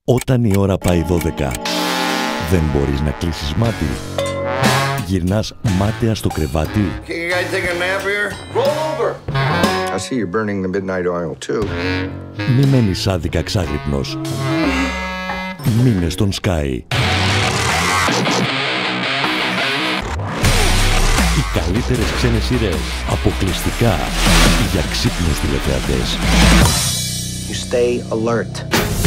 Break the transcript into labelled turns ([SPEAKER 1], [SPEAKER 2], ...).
[SPEAKER 1] Όταν η ώρα πάει 12, δεν μπορείς να κλείσεις μάτι. Γυρνάς μάταια στο κρεβάτι.
[SPEAKER 2] I see you're burning the midnight oil too.
[SPEAKER 1] Μη μένεις άδικα ξάγρυπνος. Μείνε στον SKAI. Οι καλύτερες ξένες σειρές, αποκλειστικά για ξύπνους τηλεθεατές.
[SPEAKER 3] You stay alert.